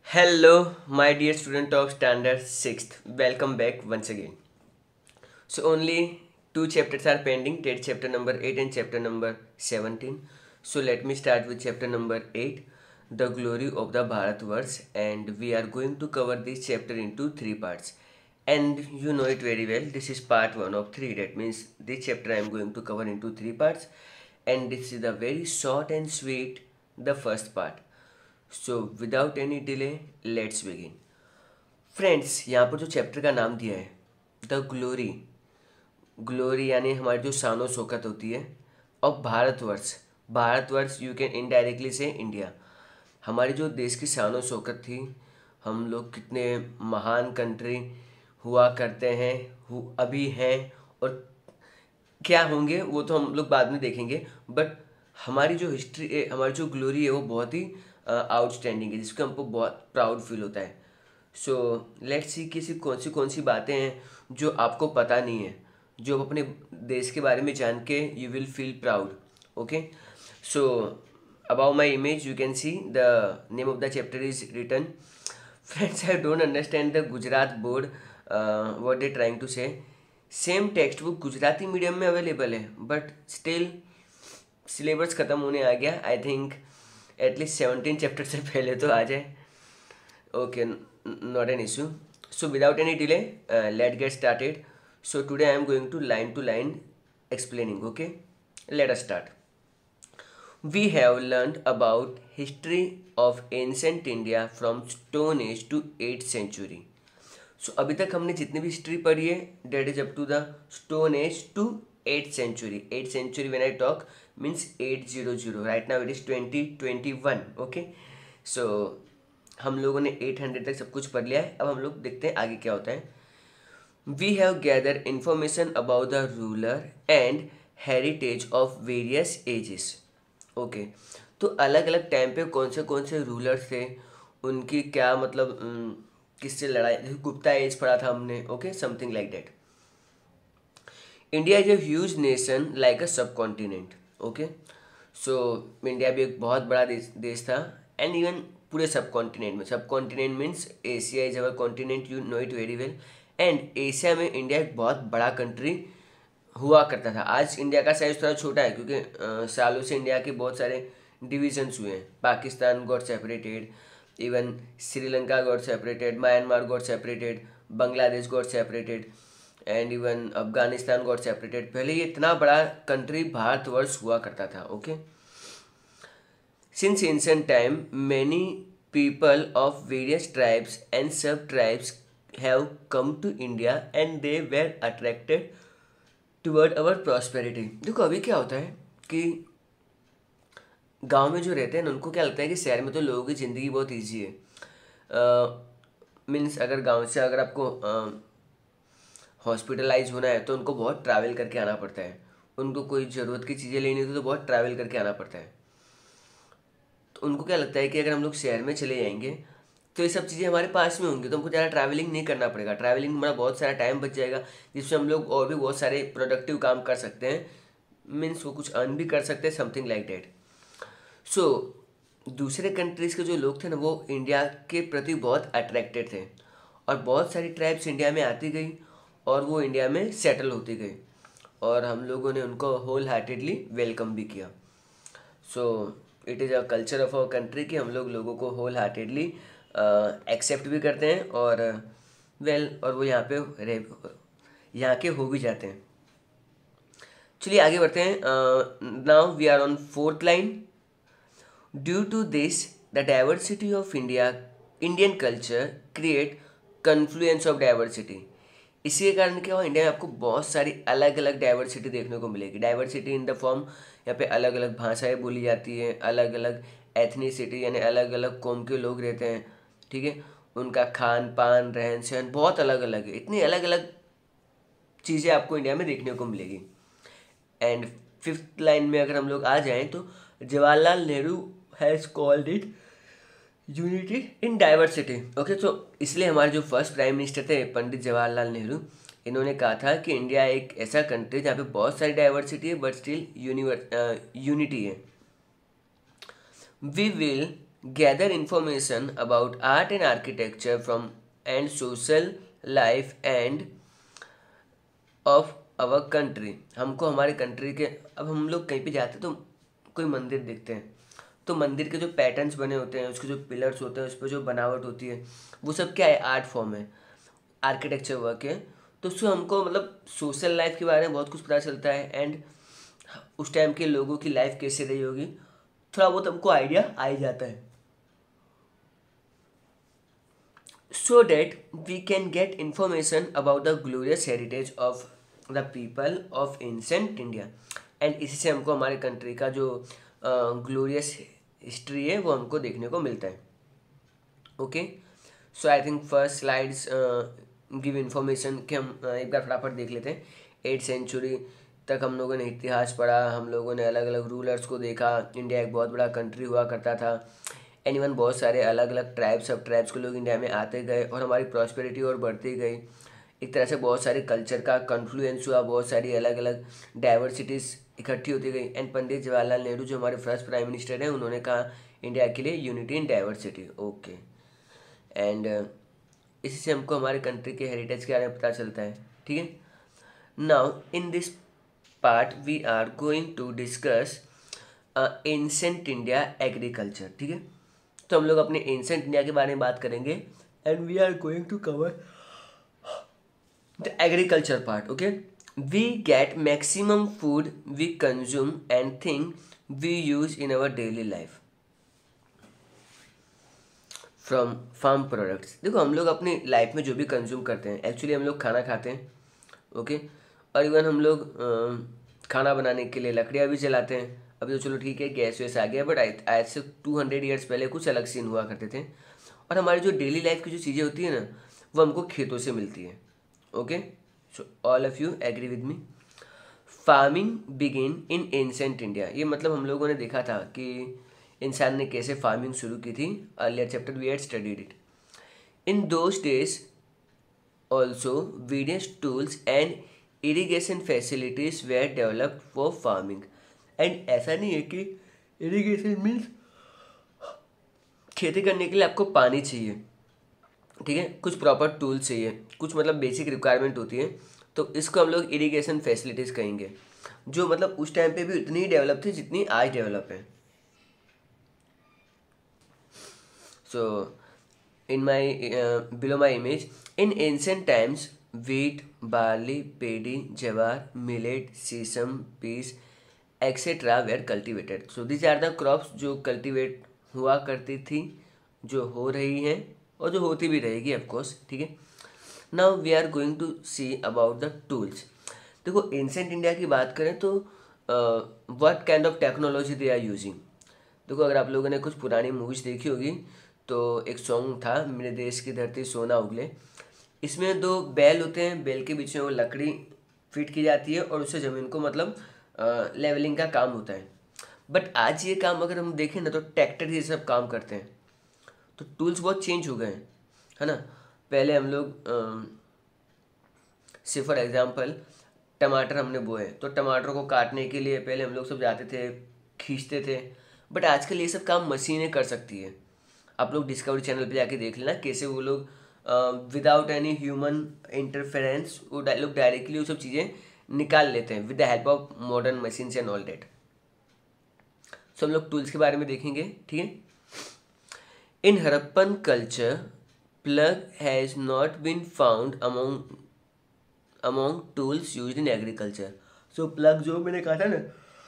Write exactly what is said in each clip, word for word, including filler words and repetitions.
Hello, my dear student of Standard sixth. Welcome back once again. So only two chapters are pending, that chapter number eight and chapter number seventeen. So let me start with chapter number eight, The Glory of the Bharatvarsh, and we are going to cover this chapter into three parts. And you know it very well, this is part one of three. That means this chapter I am going to cover into three parts, and this is the very short and sweet, the first part. So without any delay let's begin. Friends, यहाँ पर जो chapter का नाम दिया है the glory, glory यानी हमारी जो शानो शौकत होती है, और Bharatvarsh, Bharatvarsh you can indirectly से इंडिया, हमारी जो देश की शानो शौकत थी, हम लोग कितने महान कंट्री हुआ करते हैं, हु अभी हैं, और क्या होंगे वो तो हम लोग बाद में देखेंगे। बट हमारी जो हिस्ट्री, हमारी जो ग्लोरी है वो बहुत ही आउटस्टैंडिंग है, जिसको हमको बहुत प्राउड फील होता है। सो लेट्स सी किसी कौन सी कौन सी बातें हैं जो आपको पता नहीं है, जो आप अपने देश के बारे में जान के you will feel proud. Okay, so about my image you can see the name of the chapter is written. Friends, I don't understand the Gujarat board what they trying to say. Same text book Gujarati medium में available है, but still syllabus ख़त्म होने आ गया। I think at least seventeen chapter से पहले तो आ जाए। Okay, not an issue. So without any delay let get started. So today I am going to line to line explaining. Okay, let us start. We have learned about history of ancient India from stone age to eight century. So अभी तक हमने जितनी भी history पढ़ी है that is up to the stone age to eight century. Eight century when I talk means eight zero zero, right now it is twenty twenty one. Okay, so हम लोगों ने एट हंड्रेड तक सब कुछ पढ़ लिया है। अब हम लोग देखते हैं आगे क्या होता है। We have gather information about the ruler and heritage of various ages. Okay, तो अलग अलग टाइम पे कौन से कौन से रूलर्स थे, उनकी क्या मतलब अम, किससे लड़ाई, गुप्ता एज पढ़ा था हमने। Okay, something like that. India is a huge nation like a subcontinent. Okay, so India भी एक बहुत बड़ा देश देश था, एंड इवन पूरे सब कॉन्टिनेंट में, subcontinent means Asia is our continent, you know it very well. And Asia में इंडिया एक बहुत बड़ा कंट्री हुआ करता था। आज इंडिया का साइज थोड़ा छोटा है, क्योंकि अ, सालों से इंडिया के बहुत सारे डिविजन्स हुए हैं। Pakistan got separated, even Sri Lanka got separated, Myanmar got separated, Bangladesh got separated, and even Afghanistan got separated. पहले ये इतना बड़ा कंट्री भारतवर्ष हुआ करता था। Okay, since ancient time many people of various tribes and sub tribes have come to India and they were attracted toward our prosperity. देखो अभी क्या होता है कि गांव में जो रहते हैं ना, उनको क्या लगता है कि शहर में तो लोगों की ज़िंदगी बहुत ईजी है। मीन्स अगर गांव से अगर आपको हॉस्पिटलाइज होना है तो उनको बहुत ट्रैवल करके आना पड़ता है। उनको कोई ज़रूरत की चीज़ें लेनी होती तो बहुत ट्रैवल करके आना पड़ता है। तो उनको क्या लगता है कि अगर हम लोग शहर में चले जाएंगे तो ये सब चीज़ें हमारे पास में होंगी, तो हमको ज़्यादा ट्रैवलिंग नहीं करना पड़ेगा। ट्रैवलिंग में हमारा बहुत सारा टाइम बच जाएगा, जिससे हम लोग और भी बहुत सारे प्रोडक्टिव काम कर सकते हैं। मीन्स वो कुछ अर्न भी कर सकते हैं, समथिंग लाइक दैट। सो दूसरे कंट्रीज़ के जो लोग थे ना, वो इंडिया के प्रति बहुत अट्रैक्टेड थे, और बहुत सारी ट्राइब्स इंडिया में आती गई और वो इंडिया में सेटल होती गई, और हम लोगों ने उनको होल हार्टेडली वेलकम भी किया। So it is a culture of our country कि हम लोग लोगों को होल हार्टेडली एक्सेप्ट भी करते हैं, और वेल well, और वो यहाँ पे रह यहाँ के हो भी जाते हैं। चलिए आगे बढ़ते हैं। Now we are on fourth line. Due to this the diversity of India Indian culture create confluence of diversity. इसी के कारण क्या हुआ, इंडिया में आपको बहुत सारी अलग अलग डाइवर्सिटी देखने को मिलेगी। डाइवर्सिटी इन द फॉर्म, यहाँ पे अलग अलग भाषाएं बोली जाती हैं, अलग अलग एथनिसिटी यानी अलग अलग कौम के लोग रहते हैं, ठीक है। उनका खान पान रहन सहन बहुत अलग अलग है। इतनी अलग अलग चीज़ें आपको इंडिया में देखने को मिलेगी। एंड फिफ्थ लाइन में अगर हम लोग आ जाएं तो Jawaharlal Nehru has called it unity in diversity. Okay, तो इसलिए हमारे जो फर्स्ट प्राइम मिनिस्टर थे पंडित जवाहरलाल नेहरू, इन्होंने कहा था कि इंडिया एक ऐसा कंट्री जहाँ पे बहुत सारी डाइवर्सिटी है बट स्टिल यूनिवर यूनिटी है। We will gather information about art and architecture from and social life and of our country. हमको हमारे कंट्री के, अब हम लोग कहीं पे जाते हैं तो कोई मंदिर देखते हैं, तो मंदिर के जो पैटर्न्स बने होते हैं, उसके जो पिलर्स होते हैं, उस पर जो बनावट होती है, वो सब क्या है, आर्ट फॉर्म है, आर्किटेक्चर वर्क है। तो उससे हमको मतलब सोशल लाइफ के बारे में बहुत कुछ पता चलता है, एंड उस टाइम के लोगों की लाइफ कैसे रही होगी थोड़ा बहुत हमको आइडिया आ ही जाता है। So that we can get information about the glorious heritage of the people of ancient India. And इसी से हमको हमारे कंट्री का जो ग्लोरियस हिस्ट्री है वो हमको देखने को मिलता है। Okay, so I think first slides give information कि हम uh, एक बार फटाफट देख लेते हैं। एट सेंचुरी तक हम लोगों ने इतिहास पढ़ा, हम लोगों ने अलग अलग रूलर्स को देखा। इंडिया एक बहुत बड़ा कंट्री हुआ करता था, एनीवन बहुत सारे अलग अलग ट्राइब्स सब ट्राइब्स के लोग इंडिया में आते गए और हमारी प्रॉस्पेरिटी और बढ़ती गई। एक तरह से बहुत सारे कल्चर का कन्फ्लुएंस हुआ, बहुत सारी अलग अलग डाइवर्सिटीज़ इकट्ठी होती गई। एंड पंडित जवाहरलाल नेहरू जो हमारे फर्स्ट प्राइम मिनिस्टर हैं, उन्होंने कहा इंडिया के लिए unity in diversity. Okay, and इसी से हमको हमारे कंट्री के हेरिटेज के बारे में पता चलता है। ठीक है, now in this part we are going to discuss ancient India agriculture. ठीक है, तो हम लोग अपने एंसेंट इंडिया के बारे में बात करेंगे, and we are going to cover the agriculture part. Okay, we get maximum food we consume and thing we use in our daily life from farm products. देखो, हम लोग अपनी लाइफ में जो भी कंज्यूम करते हैं, एक्चुअली हम लोग खाना खाते हैं। ओके, और इवन हम लोग अ, खाना बनाने के लिए लकड़ियाँ भी जलाते हैं। अभी तो चलो ठीक है, गैस वैस आ गया, बट आज से टू हंड्रेड ईयर्स पहले कुछ अलग सीन हुआ करते थे। और हमारी जो डेली लाइफ की जो चीज़ें होती है ना, वो हमको खेतों से मिलती है। Okay, so all of you agree with me. Farming begin in ancient India. ये मतलब हम लोगों ने देखा था कि इंसान ने कैसे फार्मिंग शुरू की थी। Earlier chapter we had studied it. In those days also various tools and irrigation facilities were developed for farming. And ऐसा नहीं है कि इरीगेशन मीन्स खेती करने के लिए आपको पानी चाहिए, ठीक है, कुछ प्रॉपर टूल्स चाहिए, कुछ मतलब बेसिक रिक्वायरमेंट होती है, तो इसको हम लोग इरिगेशन फैसिलिटीज़ कहेंगे, जो मतलब उस टाइम पे भी उतनी ही डेवलप थी जितनी आज डेवलप है। So in my below my image, in ancient times wheat, barley, paddy, jawar, millet, sesame, peas, et cetera were cultivated. So these are the crops जो cultivate हुआ करती थी, जो हो रही हैं और जो होती भी रहेगी ऑफ कोर्स। ठीक है, now we are going to see about the tools. देखो, एंशिएंट इंडिया की बात करें तो what kind of technology they are using. देखो, अगर आप लोगों ने कुछ पुरानी मूवीज देखी होगी तो एक सॉन्ग था, मेरे देश की धरती सोना उगले। इसमें दो बैल होते हैं, बैल के बीच में वो लकड़ी फिट की जाती है और उससे ज़मीन को मतलब लेवलिंग का काम होता है। बट आज ये काम अगर हम देखें ना तो ट्रैक्टर ही सब काम करते हैं। तो टूल्स बहुत चेंज हो गए हैं, है ना। पहले हम लोग से फॉर एग्जांपल टमाटर हमने बोए तो टमाटर को काटने के लिए पहले हम लोग सब जाते थे, खींचते थे। बट आजकल ये सब काम मशीनें कर सकती है। आप लोग डिस्कवरी चैनल पे जाके देख लेना कैसे वो लोग विदाउट एनी ह्यूमन इंटरफेरेंस वो लोग डायरेक्टली वो सब चीज़ें निकाल लेते हैं with the help of modern machines and all that. So हम लोग टूल्स के बारे में देखेंगे। ठीक है, in Harappan culture plough has not been found among among tools used in agriculture. So plough जो मैंने कहा था ना,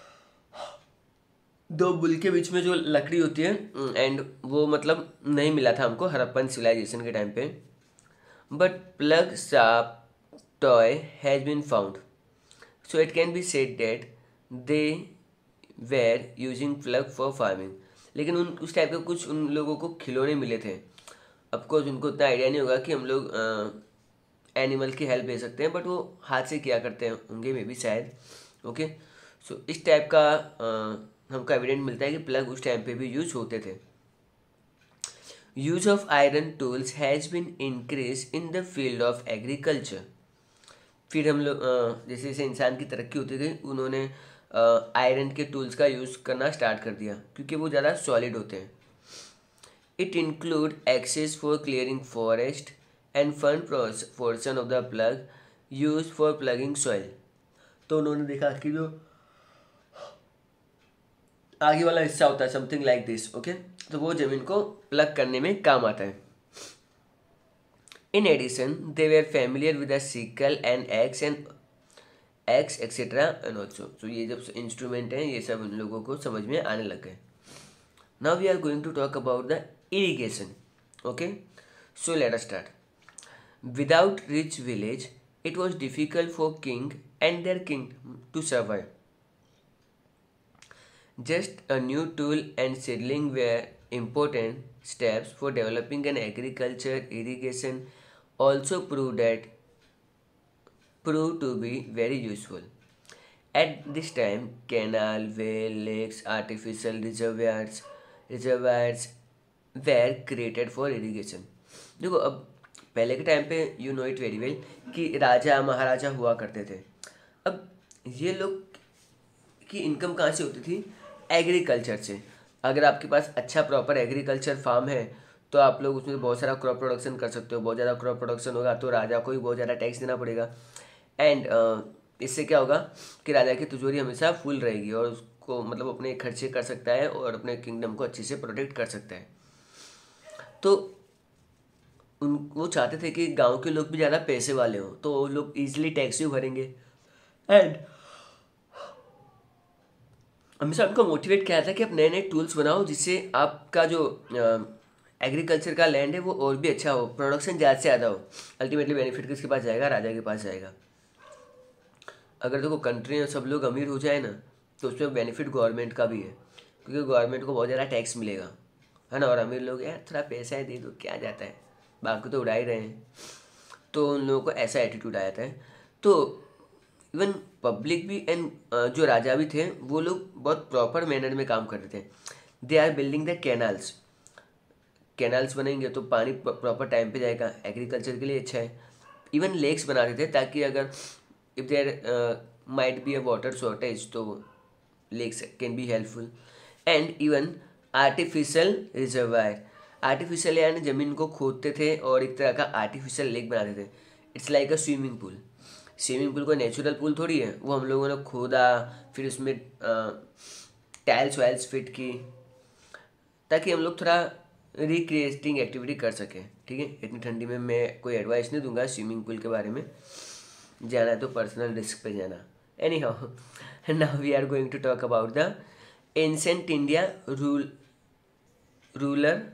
दो बुल के बीच में जो लकड़ी होती है, एंड वो मतलब नहीं मिला था हमको हड़प्पन सिविलाइजेशन के टाइम पे। बट प्लग शार्प toy has been found, so it can be said that they were using plough for farming. लेकिन उन उस टाइप के कुछ उन लोगों को खिलौने मिले थे। ऑफकोर्स उनको उतना आइडिया नहीं होगा कि हम लोग एनिमल की हेल्प ले सकते हैं, बट वो हाथ से किया करते हैं होंगे मे बी शायद। ओके, सो इस टाइप का uh, हमको एविडेंट मिलता है कि प्लग उस टाइम पे भी यूज होते थे। Use of iron tools has been increase in the field of agriculture. फिर हम लोग uh, जैसे जैसे इंसान की तरक्की होती गई, उन्होंने आयरन uh, के टूल्स का यूज़ करना स्टार्ट कर दिया क्योंकि वो ज़्यादा सॉलिड होते हैं। It include access for clearing forest and fund pros- portion of the plug used for plugging soil. तो उन्होंने देखा कि जो आगे वाला हिस्सा होता है समथिंग लाइक दिस, ओके, तो वो जमीन को प्लग करने में काम आता है. In addition, they were familiar with the sickle and axe and axe et cetera and also. So ये जब इंस्ट्रूमेंट हैं ये सब उन लोगों को समझ में आने लग गए. Now we are going to talk about the irrigation. Okay, so let us start. Without rich village, it was difficult for king and their king to survive. Just a new tool and seedling were important steps for developing an agriculture. Irrigation also proved that proved to be very useful. At this time, canal, well, lakes, artificial reservoirs, reservoirs were created for irrigation. देखो अब पहले के time पे you know it very well कि राजा महाराजा हुआ करते थे. अब ये लोग की इनकम कहाँ से होती थी? एग्रीकल्चर से. अगर आपके पास अच्छा प्रॉपर एग्रीकल्चर फार्म है तो आप लोग उसमें बहुत सारा क्रॉप प्रोडक्शन कर सकते हो. बहुत ज़्यादा क्रॉप प्रोडक्शन होगा तो राजा को भी बहुत ज़्यादा टैक्स देना पड़ेगा. एंड uh, इससे क्या होगा कि राजा की तिजोरी हमेशा फुल रहेगी और उसको मतलब अपने खर्चे कर सकता है और अपने किंगडम को अच्छे से प्रोटेक्ट कर सकता है. तो उन वो चाहते थे कि गांव के लोग भी ज़्यादा पैसे वाले हों तो वो लोग ईजिली टैक्स भी भरेंगे. एंड हमेशा उनको मोटिवेट किया था कि आप नए नए टूल्स बनाओ जिससे आपका जो एग्रीकल्चर का लैंड है वो और भी अच्छा हो, प्रोडक्शन ज़्यादा से ज़्यादा हो. अल्टीमेटली बेनिफिट किसके पास जाएगा? राजा के पास जाएगा. अगर देखो कंट्री में सब लोग अमीर हो जाए ना तो उसमें बेनिफिट गवर्नमेंट का भी है क्योंकि गवर्नमेंट को बहुत ज़्यादा टैक्स मिलेगा, है ना. और अमीर लोग यार थोड़ा पैसा है दे दो क्या जाता है, बाकी तो उड़ा ही रहे हैं. तो उन लोगों को ऐसा एटीट्यूड आ जाता है. तो इवन पब्लिक भी एंड जो राजा भी थे वो लोग बहुत प्रॉपर मैनर में काम करते थे. They are building the canals. Canals बनेंगे तो पानी प्रॉपर टाइम पे जाएगा, एग्रीकल्चर के लिए अच्छा है. इवन लेक्स बनाते थे ताकि अगर if there might be a water shortage तो lakes can be helpful. And even artificial reservoir. Artificial यानी ज़मीन को खोदते थे और एक तरह का आर्टिफिशियल लेक बनाते थे. It's like a swimming pool. Swimming pool कोई नेचुरल पूल थोड़ी है, वो हम लोगों ने खोदा फिर उसमें टाइल्स वाइल्स फिट की ताकि हम लोग थोड़ा रिक्रिएटिंग एक्टिविटी कर सकें. ठीक है, इतनी ठंडी में मैं कोई एडवाइस नहीं दूंगा स्विमिंग पूल के बारे में. जाना है तो पर्सनल रिस्क पे जाना. Anyhow now we are going to talk about the ancient India rule rural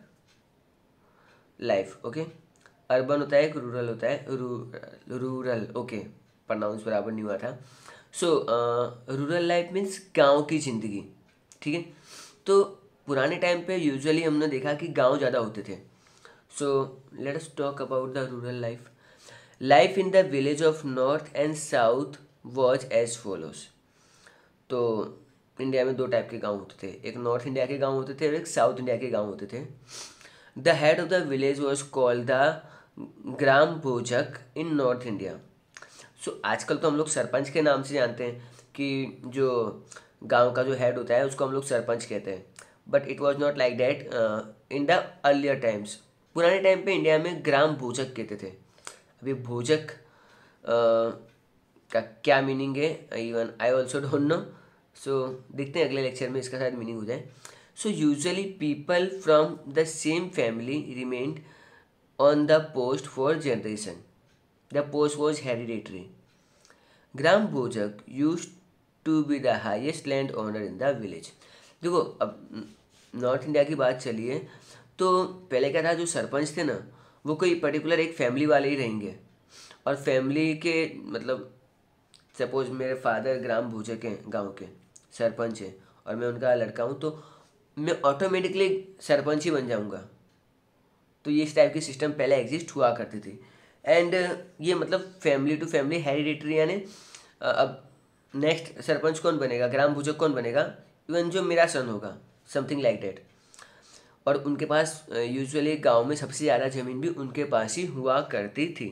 life. Okay, urban होता है, एक रूरल होता है. रूरल ओके, प्रोनाउंस बराबर नहीं हुआ था. सो रूरल लाइफ मीन्स गांव की ज़िंदगी. ठीक है, तो पुराने टाइम पे यूजुअली हमने देखा कि गांव ज़्यादा होते थे. So let us talk about the rural life. Life in the village of north and south was as follows. तो इंडिया में दो टाइप के गांव होते थे. एक नॉर्थ इंडिया के गांव होते थे और एक साउथ इंडिया के गांव होते थे. The head of the village was called the gram bhojak in north India. सो आजकल तो हम लोग सरपंच के नाम से जानते हैं कि जो गांव का जो हेड होता है उसको हम लोग सरपंच कहते हैं. But it was not like that in the earlier times. पुराने टाइम पे इंडिया में ग्राम भोजक कहते थे. अभी भोजक uh, का क्या मीनिंग है even I also don't know. So देखते हैं अगले लेक्चर में इसका शायद मीनिंग हो जाए. So usually people from the same family remained on the post for generation. The post was hereditary. Gram bhojak used to be the highest land owner in the village. देखो अब नॉर्थ इंडिया की बात चलिए तो पहले क्या था, जो सरपंच थे ना वो कोई पर्टिकुलर एक फैमिली वाले ही रहेंगे और फैमिली के मतलब सपोज मेरे फादर ग्राम भोजक हैं, गांव के सरपंच हैं और मैं उनका लड़का हूँ तो मैं ऑटोमेटिकली सरपंच ही बन जाऊँगा. तो ये इस टाइप की सिस्टम पहले एग्जिस्ट हुआ करती थी. एंड ये मतलब फैमिली टू फैमिली हेरिडेटरी यानी अब नेक्स्ट सरपंच कौन बनेगा, ग्राम भोजक कौन बनेगा, इवन जो मेरा सन होगा, समथिंग लाइक दैट. और उनके पास यूजुअली गांव में सबसे ज़्यादा ज़मीन भी उनके पास ही हुआ करती थी.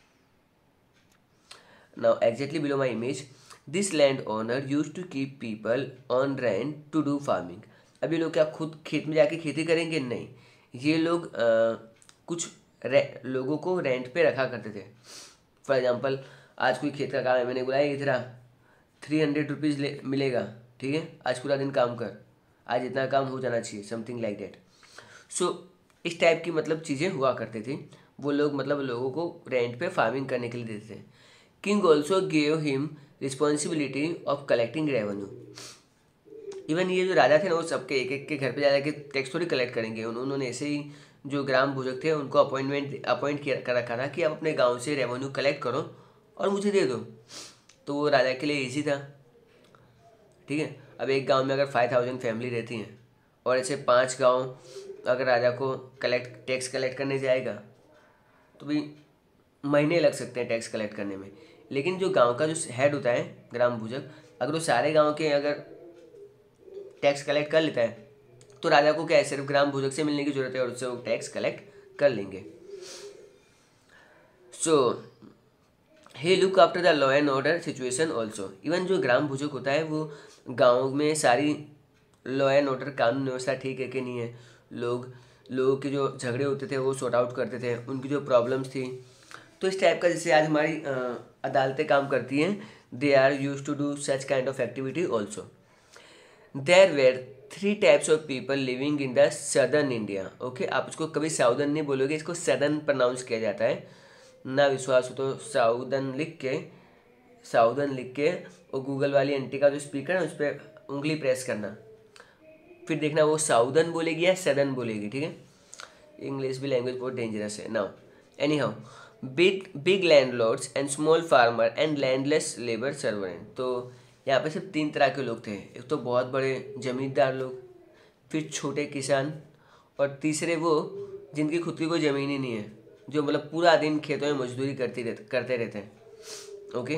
Now exactly below my image this land owner used to keep people on rent to do farming. अब ये लोग क्या खुद खेत में जाके खेती करेंगे? नहीं, ये लोग आ, कुछ रे, लोगों को रेंट पे रखा करते थे। फॉर एग्जांपल, आज कोई खेत का काम है, मैंने बुलाया इधर आ, थ्री हंड्रेड रुपीज़ ले मिलेगा, ठीक है, आज पूरा दिन काम कर, आज इतना काम हो जाना चाहिए, समथिंग लाइक दैट। सो इस टाइप की मतलब चीज़ें हुआ करती थी। वो लोग मतलब लोगों को रेंट पे फार्मिंग करने के लिए देते थे। King also gave him responsibility of collecting revenue. Even ये जो राजा थे ना, वो सबके एक एक के घर पे जा के टैक्स थोड़ी कलेक्ट करेंगे। उन्होंने ऐसे ही जो ग्राम भुजक थे उनको अपॉइंटमेंट अपॉइंट किया कर रखा था कि आप अपने गांव से रेवेन्यू कलेक्ट करो और मुझे दे दो। तो वो राजा के लिए ईजी था, ठीक है। अब एक गांव में अगर फाइव थाउजेंड फैमिली रहती हैं और ऐसे पांच गांव अगर राजा को कलेक्ट टैक्स कलेक्ट करने जाएगा तो भी महीने लग सकते हैं टैक्स कलेक्ट करने में। लेकिन जो गांव का जो हेड होता है ग्राम भुजक, अगर वो सारे गांव के अगर टैक्स कलेक्ट कर लेता है तो राजा को क्या है, सिर्फ ग्राम भुजक से मिलने की जरूरत है और उससे वो टैक्स कलेक्ट कर लेंगे। So he look after the law and order situation also. Even जो ग्राम भुजक होता है वो गाँव में सारी लॉ एंड ऑर्डर कानून व्यवस्था ठीक है कि नहीं है, लोग लोगों के जो झगड़े होते थे वो सॉर्ट आउट करते थे, उनकी जो प्रॉब्लम्स थी। तो इस टाइप का जैसे आज हमारी अदालतें काम करती हैं, they are used to do such kind of activity also. There were three types of people living in the southern India. Okay, आप इसको कभी साउदर्न नहीं बोलोगे, इसको सदर्न प्रोनाउंस किया जाता है। ना विश्वास हो तो साउदर्न लिख के साउदर्न लिख के और गूगल वाली आंटी का जो स्पीकर है उस पर उंगली प्रेस करना, फिर देखना वो साउदर्न बोलेगी या सदर्न बोलेगी, ठीक है। इंग्लिश भी लैंग्वेज बहुत डेंजरस है। Now anyhow, big big landlords and small farmer and landless labour servant. तो यहाँ पे सिर्फ तीन तरह के लोग थे, एक तो बहुत बड़े जमींदार लोग, फिर छोटे किसान, और तीसरे वो जिनकी खुद की कोई ज़मीन ही नहीं है, जो मतलब पूरा दिन खेतों में मजदूरी करती रहते करते रहते हैं। ओके,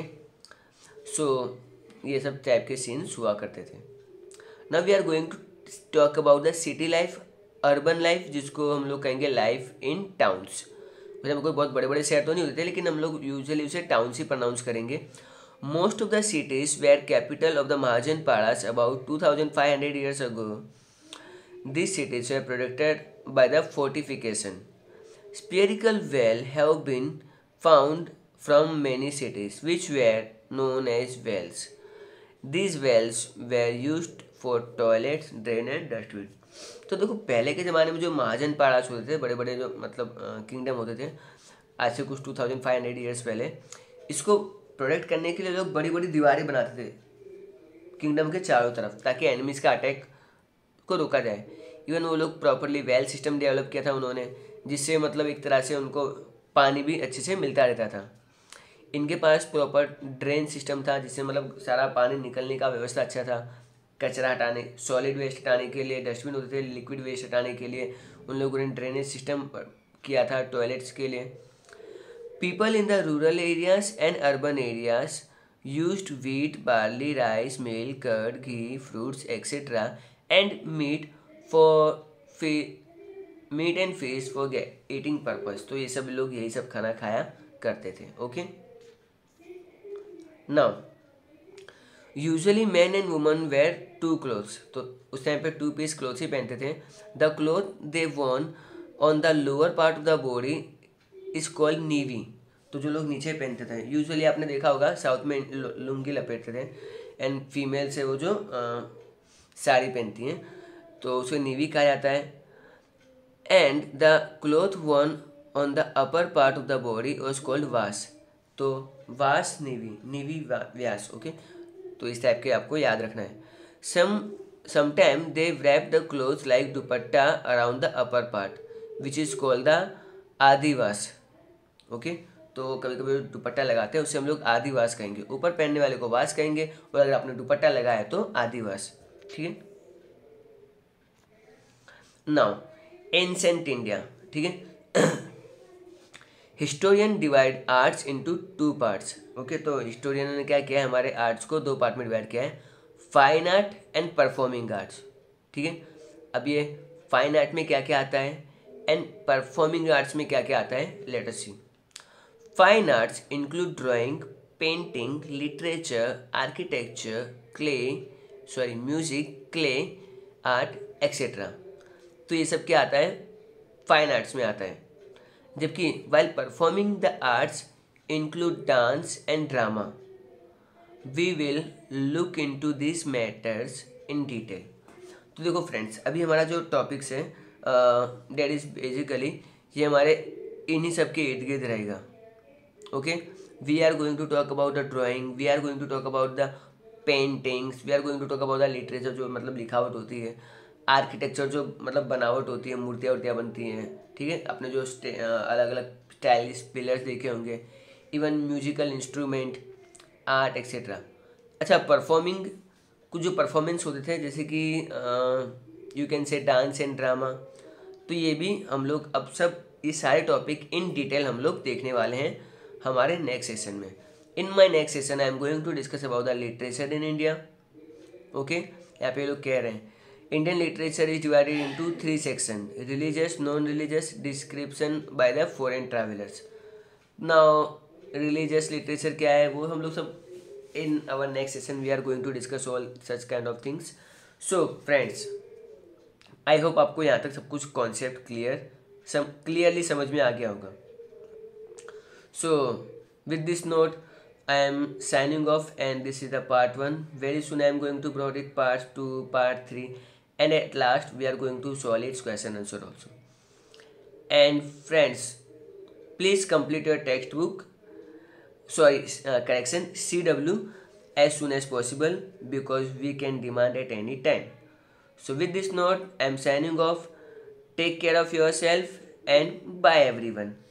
सो ये सब टाइप के सीन्स हुआ करते थे। Now we are going to talk about the city life, urban life, जिसको हम लोग कहेंगे लाइफ इन टाउन्स। मतलब कोई बहुत बड़े बड़े शहर तो नहीं होते थे, लेकिन हम लोग यूजुअली उसे टाउन्स ही प्रोनाउंस करेंगे। Most of the cities were capital of the mahajanapadas about two thousand five hundred years ago. This cities were protected by the fortification. Spherical wells have been found from many cities, which were known as wells. These wells were used for toilets, drain and dustbin. तो देखो, पहले के ज़माने में जो महाजन पाड़ास होते थे, बड़े बड़े जो मतलब किंगडम होते थे, आज से कुछ two thousand five hundred years पहले, इसको प्रोटेक्ट करने के लिए लोग बड़ी बड़ी दीवारें बनाते थे किंगडम के चारों तरफ, ताकि एनिमीज़ का अटैक को रोका जाए। इवन वो लोग प्रॉपरली वेल सिस्टम डेवलप किया था उन्होंने, जिससे मतलब एक तरह से उनको पानी भी अच्छे से मिलता रहता था। इनके पास प्रॉपर ड्रेन सिस्टम था, जिससे मतलब सारा पानी निकलने का व्यवस्था अच्छा था। कचरा हटाने, सॉलिड वेस्ट हटाने के लिए डस्टबिन होते थे, लिक्विड वेस्ट हटाने के लिए उन लोगों ने ड्रेनेज सिस्टम किया था, टॉयलेट्स के लिए। People in the rural areas and urban areas used wheat, barley, rice, milk, curd, ghee, fruits etcetera and meat for meat and fish for eating purpose. तो ये सब लोग यही सब खाना खाया करते थे। Okay, now usually man and woman wear two clothes. तो उस टाइम पे टू पीस क्लोथ्स ही पहनते थे। The cloth they worn on the lower part of the body is called nivi. तो जो लोग नीचे पहनते थे, यूजुअली आपने देखा होगा साउथ में लुंगी लपेटते थे, एंड फीमेल से वो जो आ, साड़ी पहनती हैं तो उसे नीवी कहा जाता है। And the cloth worn on the upper part of the body was called vas. तो वास नीवी, नीवी व्यास। ओके, तो इस टाइप के आपको याद रखना है। Some sometime they wrap the clothes like dupatta around the upper part which is called the adivas. Okay, तो कभी कभी दुपट्टा लगाते हैं, उससे हम लोग आदिवास कहेंगे। ऊपर पहनने वाले को वास कहेंगे, और अगर आपने दुपट्टा लगाया तो आदिवास, ठीक है। नाउ एंसेंट इंडिया, ठीक है। Historian divide arts into two parts. Okay, तो हिस्टोरियन ने क्या किया है, हमारे आर्ट्स को दो पार्ट में डिवाइड किया है, fine art and performing arts, ठीक है। अब ये फाइन आर्ट में क्या क्या आता है एंड परफॉर्मिंग आर्ट्स में क्या क्या आता है, let us see. Fine arts include drawing, painting, literature, architecture, clay sorry music, clay art etcetera. तो ये सब क्या आता है, फाइन आर्ट्स में आता है, जबकि while performing the arts include dance and drama. We will look into this matters in detail. तो देखो फ्रेंड्स, अभी हमारा जो टॉपिक्स है डेट इज बेसिकली ये हमारे इन्हीं सब के इर्द गिर्द रहेगा। Okay, we are going to talk about the drawing, we are going to talk about the paintings, we are going to talk about the literature, जो मतलब लिखावट होती है, आर्किटेक्चर जो मतलब बनावट होती है, मूर्तियाँ वूर्तियाँ बनती हैं, ठीक है, अपने जो अलग अलग स्टाइलिश पिलर्स देखे होंगे, even musical instrument, art etcetera. अच्छा, परफॉर्मिंग कुछ जो परफॉर्मेंस होते थे जैसे कि you can say dance and drama, तो ये भी हम लोग अब सब ये सारे टॉपिक इन डिटेल हम लोग देखने वाले हैं हमारे नेक्स्ट सेशन में। In my next session I am going to discuss about the literature in India. Okay, यहाँ पे लोग कह रहे हैं Indian literature is divided into three section, religious, non religious, description by the foreign travellers. Now religious literature क्या है वो हम लोग सब in our next session we are going to discuss all such kind of things. So friends, I hope आपको यहाँ तक सब कुछ कॉन्सेप्ट क्लियर सम क्लियरली समझ में आ गया होगा। So with this note I am signing off and this is the part one. Very soon I am going to brought it part two, part three, and at last we are going to solve its question answer also. And friends, please complete your textbook, sorry uh, correction C W as soon as possible because we can demand at any time. So with this note I am signing off. Take care of yourself and bye everyone.